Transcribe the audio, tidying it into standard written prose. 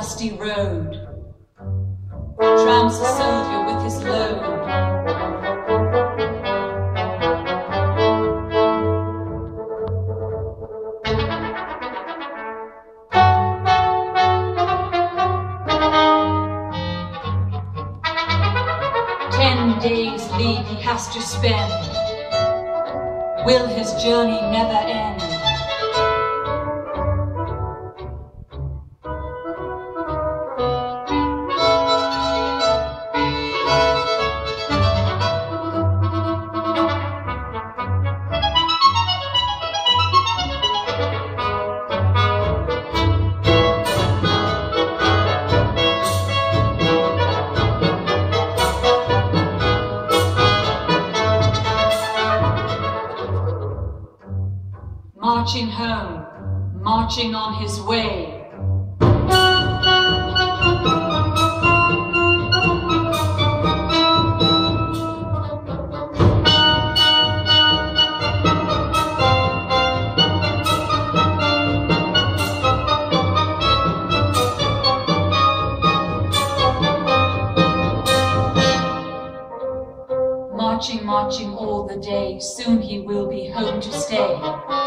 dusty road. Tramps a soldier with his load. 10 days leave he has to spend. Will his journey never end? Marching home, marching on his way. Marching, marching all the day, soon he will be home to stay.